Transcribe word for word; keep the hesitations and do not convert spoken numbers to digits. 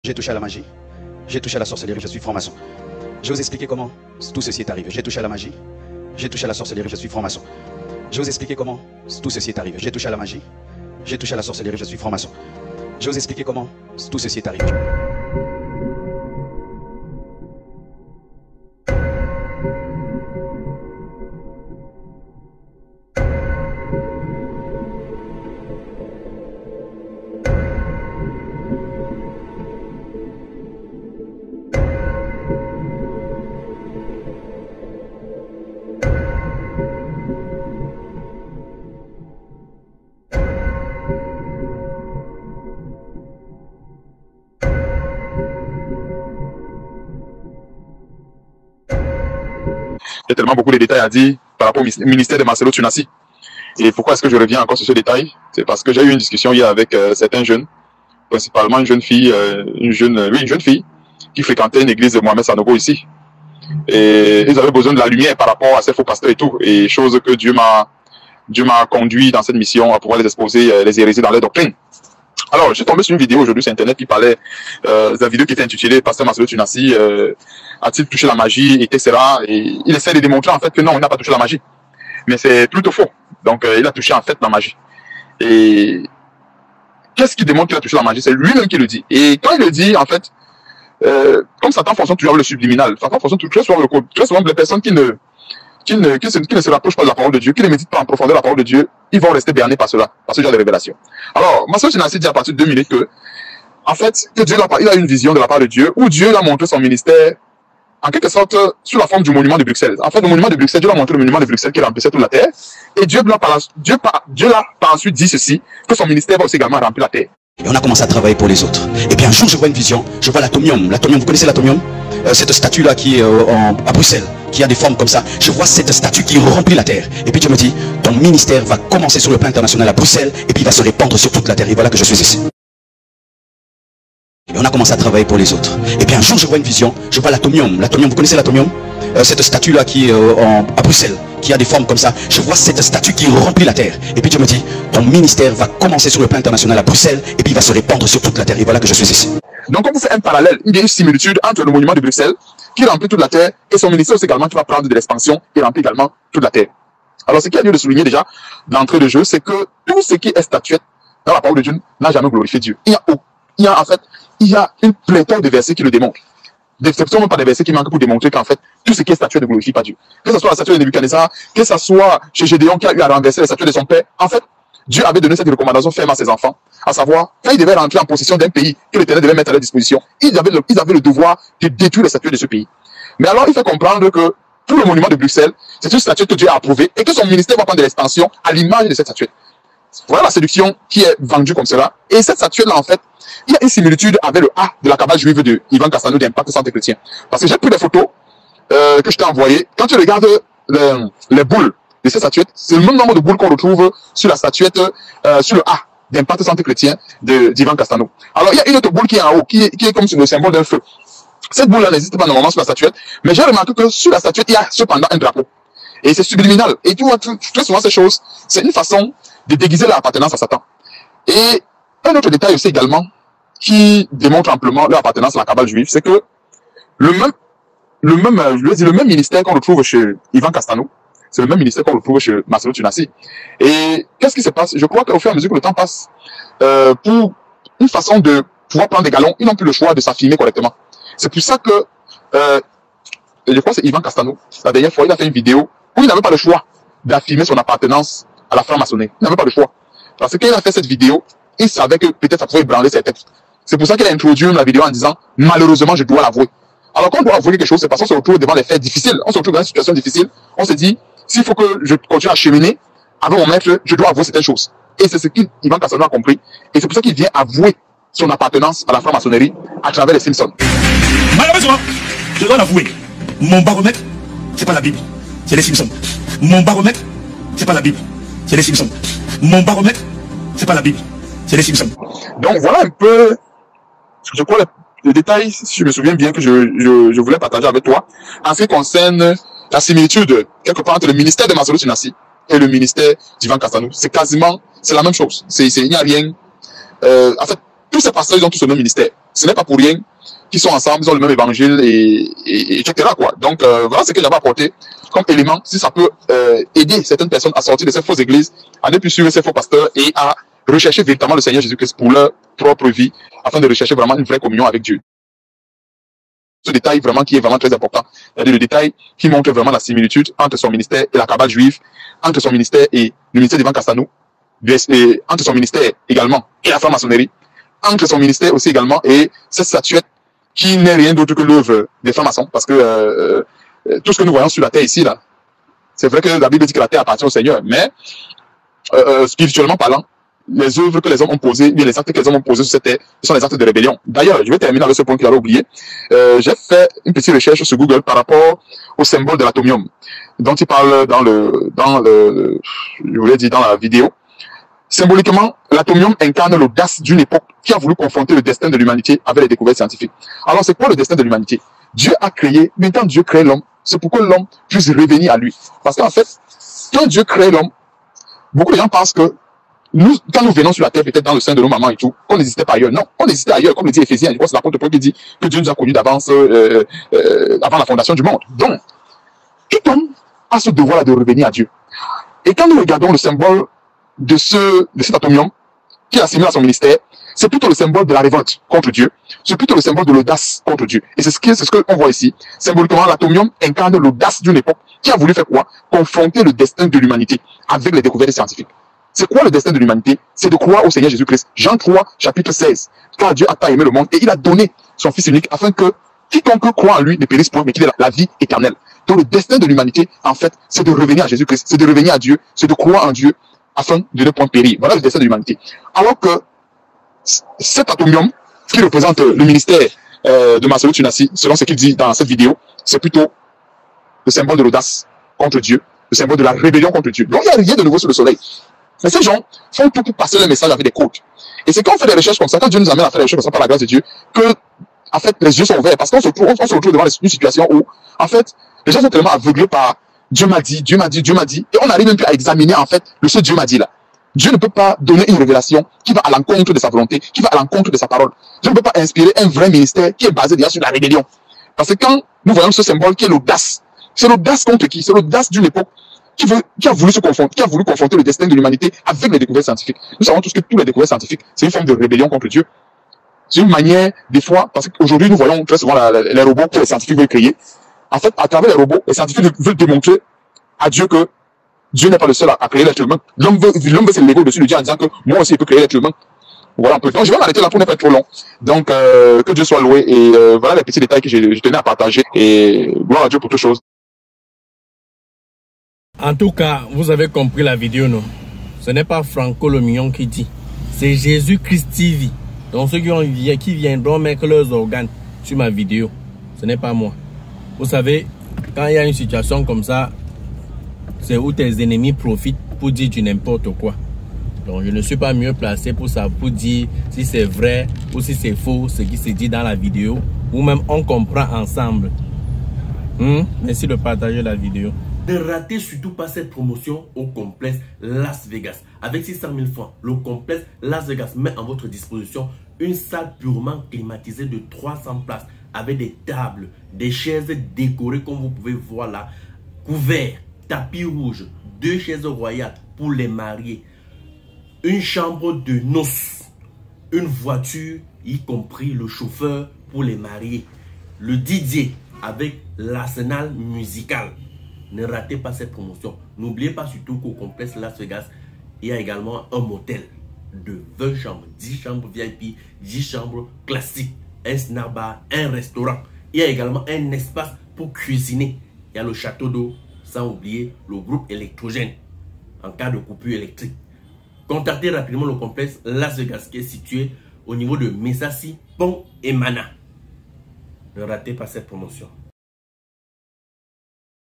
J'ai touché à la magie, j'ai touché à la sorcellerie, je suis franc-maçon. Je vais vous expliquer comment tout ceci est arrivé. J'ai touché à la magie, j'ai touché à la sorcellerie, je suis franc-maçon. Je vais vous expliquer comment tout ceci est arrivé. J'ai touché à la magie, j'ai touché à la sorcellerie, je suis franc-maçon. Je vais vous expliquer comment tout ceci est arrivé. Il y a tellement beaucoup de détails à dire par rapport au ministère de Marcelo Tunassi. Et pourquoi est-ce que je reviens encore sur ce détail? C'est parce que j'ai eu une discussion hier avec euh, certains jeunes, principalement une jeune fille, euh, une jeune, euh, oui, une jeune fille qui fréquentait une église de Mohamed Sanogo ici. Et ils avaient besoin de la lumière par rapport à ces faux pasteurs et tout. Et chose que Dieu m'a, Dieu m'a conduit dans cette mission à pouvoir les exposer, euh, les hérésies dans leur doctrine. Alors, je suis tombé sur une vidéo aujourd'hui sur Internet qui parlait, euh, de la vidéo qui était intitulée Pasteur Marcelo Tunassi, euh, a-t-il touché la magie, et cetera. Et il essaie de démontrer en fait que non, il n'a pas touché la magie. Mais c'est plutôt faux. Donc, euh, il a touché en fait la magie. Et qu'est-ce qui démontre qu'il a touché la magie? C'est lui-même qui le dit. Et quand il le dit, en fait, euh, comme Satan fonctionne toujours avec le subliminal, Satan fonctionne très souvent avec le code. Très souvent, les personnes qui ne, qui ne, qui, se, qui ne se rapprochent pas de la parole de Dieu, qui ne méditent pas en profondeur la parole de Dieu, ils vont rester bernés par cela, par ce genre de révélation. Alors, Marcelo Tunassi dit à partir de deux minutes que, en fait, que Dieu il a une vision de la part de Dieu, où Dieu a montré son ministère, en quelque sorte, sous la forme du monument de Bruxelles. En fait, le monument de Bruxelles, Dieu l'a montré le monument de Bruxelles qui remplissait toute la terre, et Dieu l'a par, Dieu, par, Dieu l'a par ensuite dit ceci, que son ministère va aussi également remplir la terre. Et on a commencé à travailler pour les autres. Et puis un jour, je vois une vision, je vois l'atomium. L'atomium, vous connaissez l'atomium? euh, Cette statue-là qui est euh, en, à Bruxelles, qui a des formes comme ça. Je vois cette statue qui remplit la terre. Et puis Dieu me dit, ton ministère va commencer sur le plan international à Bruxelles, et puis il va se répandre sur toute la terre. Et voilà que je suis ici. Et on a commencé à travailler pour les autres. Et puis un jour, je vois une vision, je vois l'atomium. L'atomium, vous connaissez l'atomium? euh, Cette statue-là qui est euh, en, à Bruxelles, qui a des formes comme ça. Je vois cette statue qui remplit la terre. Et puis Dieu me dit, ton ministère va commencer sur le plan international à Bruxelles, et puis il va se répandre sur toute la terre. Et voilà que je suis ici. Donc, on fait un parallèle, il y a une similitude entre le monument de Bruxelles, qui remplit toute la terre, et son ministère aussi également qui va prendre de l'expansion, qui remplit également toute la terre. Alors, ce qu'il y a lieu de souligner déjà, d'entrée de jeu, c'est que tout ce qui est statuette dans la parole de Dieu n'a jamais glorifié Dieu. Il y a, il y a en fait, il y a une pléthore de versets qui le démontrent. Ce ne sont même pas des versets qui manquent pour démontrer qu'en fait, tout ce qui est statuette ne glorifie pas Dieu. Que ce soit la statue de Nebuchadnezzar, que ce soit chez Gédéon qui a eu à renverser la statue de son père, en fait, Dieu avait donné cette recommandation ferme à ses enfants, à savoir, quand ils devaient rentrer en possession d'un pays que l'Éternel devait mettre à leur disposition, ils avaient, le, ils avaient le devoir de détruire les statues de ce pays. Mais alors, il fait comprendre que tout le monument de Bruxelles, c'est une statue que Dieu a approuvée et que son ministère va prendre de l'expansion à l'image de cette statue. Voilà la séduction qui est vendue comme cela. Et cette statue-là, en fait, il y a une similitude avec le A de la cabale juive de Ivan Castano d'Impact Centre Chrétien. Parce que j'ai pris des photos euh, que je t'ai envoyées. Quand tu regardes le, les boules de cette statuette, c'est le même nombre de boules qu'on retrouve sur la statuette, euh, sur le A d'Impact Centre Chrétien d'Ivan Castano. Alors, il y a une autre boule qui est en haut, qui est, qui est comme le symbole d'un feu. Cette boule-là n'existe pas normalement sur la statuette, mais j'ai remarqué que sur la statuette, il y a cependant un drapeau. Et c'est subliminal. Et tu vois, très souvent, ces choses, c'est une façon de déguiser leur appartenance à Satan. Et un autre détail aussi également, qui démontre amplement leur appartenance à la cabale juive, c'est que le même, le même, je veux dire, le même ministère qu'on retrouve chez Ivan Castano, c'est le même ministère qu'on retrouve chez Marcelo Tunassi. Et qu'est-ce qui se passe? Je crois qu'au fur et à mesure que le temps passe, euh, pour une façon de pouvoir prendre des galons, ils n'ont plus le choix de s'affirmer correctement. C'est pour ça que, euh, je crois que c'est Ivan Castano, la dernière fois, il a fait une vidéo où il n'avait pas le choix d'affirmer son appartenance à la franc-maçonnerie. Il n'avait pas le choix. Parce que quand il a fait cette vidéo, il savait que peut-être ça pouvait ébranler ses têtes. C'est pour ça qu'il a introduit la vidéo en disant, malheureusement, je dois l'avouer. Alors quand on doit avouer quelque chose, c'est parce qu'on se retrouve devant des faits difficiles. On se retrouve dans une situation difficile. On se dit, s'il faut que je continue à cheminer, avant mon maître, je dois avouer certaines choses. Et c'est ce qu'Ivan Castano a compris. Et c'est pour ça qu'il vient avouer son appartenance à la franc-maçonnerie à travers les Simpsons. Malheureusement, je dois l'avouer, mon baromètre, c'est pas la Bible, c'est les Simpsons. Mon baromètre, c'est pas la Bible, c'est les Simpsons. Mon baromètre, c'est pas la Bible, c'est les Simpsons. Donc voilà un peu, je crois, le, le détail, si je me souviens bien, que je, je, je voulais partager avec toi, en ce qui concerne la similitude, quelque part, entre le ministère de Marcelo Tunassi et le ministère d'Ivan Castano. C'est quasiment, c'est la même chose. C'est, c'est, il n'y a rien, euh, en fait, tous ces pasteurs, ils ont tous le même ministère. ce n'est pas pour rien qu'ils sont ensemble, ils ont le même évangile, et, et, et et cetera quoi. Donc euh, voilà ce que j'avais apporté comme élément, si ça peut euh, aider certaines personnes à sortir de ces fausses églises, à ne plus suivre ces faux pasteurs et à rechercher véritablement le Seigneur Jésus-Christ pour leur propre vie, afin de rechercher vraiment une vraie communion avec Dieu. Ce détail vraiment qui est vraiment très important, c'est-à-dire le détail qui montre vraiment la similitude entre son ministère et la cabale juive, entre son ministère et le ministère d'Ivan Castano, et entre son ministère également et la franc-maçonnerie, entre son ministère aussi également et cette statuette qui n'est rien d'autre que l'œuvre des francs-maçons, parce que euh, euh, tout ce que nous voyons sur la terre ici, là, c'est vrai que la Bible dit que la terre appartient au Seigneur, mais euh, euh, spirituellement parlant, les œuvres que les hommes ont posées, bien les actes que les hommes ont posés sur cette terre, ce sont des actes de rébellion. D'ailleurs, je vais terminer avec ce point qu'il avait oublié. Euh, j'ai fait une petite recherche sur Google par rapport au symbole de l'atomium, dont il parle dans le, dans le, je voulais dire dans la vidéo. Symboliquement, l'atomium incarne l'audace d'une époque qui a voulu confronter le destin de l'humanité avec les découvertes scientifiques. Alors, c'est quoi le destin de l'humanité? Dieu a créé, mais quand Dieu crée l'homme, c'est pour que l'homme puisse revenir à lui. Parce qu'en fait, quand Dieu crée l'homme, beaucoup de gens pensent que nous, quand nous venons sur la terre, peut-être dans le sein de nos mamans et tout, on n'existait pas ailleurs. Non, on existait ailleurs, comme le dit Éphésiens. Je crois que c'est l'apôtre Paul qui dit que Dieu nous a connus d'avance, euh, euh, avant la fondation du monde. Donc, tout homme a ce devoir-là de revenir à Dieu. Et quand nous regardons le symbole de ce, de cet atomium, qui est assimilé à son ministère, c'est plutôt le symbole de la révolte contre Dieu. C'est plutôt le symbole de l'audace contre Dieu. Et c'est ce que, c'est ce qu'on voit ici. Symboliquement, l'atomium incarne l'audace d'une époque qui a voulu faire quoi? Confronter le destin de l'humanité avec les découvertes scientifiques. C'est quoi le destin de l'humanité? C'est de croire au Seigneur Jésus-Christ. Jean trois, chapitre seize. Car Dieu a tant aimé le monde et il a donné son Fils unique afin que quiconque croit en lui ne périsse point, mais qu'il ait la vie éternelle. Donc le destin de l'humanité, en fait, c'est de revenir à Jésus-Christ, c'est de revenir à Dieu, c'est de croire en Dieu afin de ne point périr. Voilà le destin de l'humanité. Alors que cet atomium qui représente le ministère euh, de Marcelo Tunasi, selon ce qu'il dit dans cette vidéo, c'est plutôt le symbole de l'audace contre Dieu, le symbole de la rébellion contre Dieu. Donc il n'y a rien de nouveau sous le soleil. Mais ces gens font tout pour passer le message avec des codes. Et c'est quand on fait des recherches comme ça, quand Dieu nous amène à faire des recherches comme ça par la grâce de Dieu, que, en fait, les yeux sont ouverts. Parce qu'on se retrouve, on se retrouve devant une situation où, en fait, les gens sont tellement aveuglés par Dieu m'a dit, Dieu m'a dit, Dieu m'a dit, et on n'arrive même plus à examiner, en fait, le ce Dieu m'a dit là. Dieu ne peut pas donner une révélation qui va à l'encontre de sa volonté, qui va à l'encontre de sa parole. Dieu ne peut pas inspirer un vrai ministère qui est basé déjà sur la rébellion. Parce que quand nous voyons ce symbole qui est l'audace, c'est l'audace contre qui? C'est l'audace d'une époque qui, veut, qui a voulu se confronter, qui a voulu confronter le destin de l'humanité avec les découvertes scientifiques. Nous savons tous que toutes les découvertes scientifiques, c'est une forme de rébellion contre Dieu. C'est une manière, des fois, parce qu'aujourd'hui, nous voyons très souvent la, la, les robots que les scientifiques veulent créer. En fait, à travers les robots, les scientifiques veulent démontrer à Dieu que Dieu n'est pas le seul à, à créer l'être humain. L'homme veut, l'homme veut s'élever au-dessus de Dieu en disant que moi aussi, il peut créer l'être humain. Voilà un peu. Donc, je vais m'arrêter là pour ne pas être trop long. Donc, euh, que Dieu soit loué. Et euh, voilà les petits détails que je, je tenais à partager. Et gloire à Dieu pour toutes choses. En tout cas, vous avez compris la vidéo, non? Ce n'est pas Franco le Mignon qui dit. C'est Jésus-Christ T V. Donc, ceux qui, ont, qui viendront mettre leurs organes sur ma vidéo, ce n'est pas moi. Vous savez, quand il y a une situation comme ça, c'est où tes ennemis profitent pour dire du n'importe quoi. Donc, je ne suis pas mieux placé pour ça, pour dire si c'est vrai ou si c'est faux, ce qui se dit dans la vidéo, ou même on comprend ensemble. Hmm? Merci de partager la vidéo. Ne ratez surtout pas cette promotion au complexe Las Vegas. Avec six cent mille francs, le complexe Las Vegas met à votre disposition une salle purement climatisée de trois cents places avec des tables, des chaises décorées comme vous pouvez voir là, couverts, tapis rouge, deux chaises royales pour les mariés, une chambre de noces, une voiture, y compris le chauffeur pour les mariés, le D J avec l'arsenal musical. Ne ratez pas cette promotion. N'oubliez pas surtout qu'au complexe Las Vegas, il y a également un motel de vingt chambres, dix chambres V I P, dix chambres classiques, un snack bar, un restaurant. Il y a également un espace pour cuisiner. Il y a le château d'eau, sans oublier le groupe électrogène en cas de coupure électrique. Contactez rapidement le complexe Las Vegas qui est situé au niveau de Messassi, Pont et Mana. Ne ratez pas cette promotion.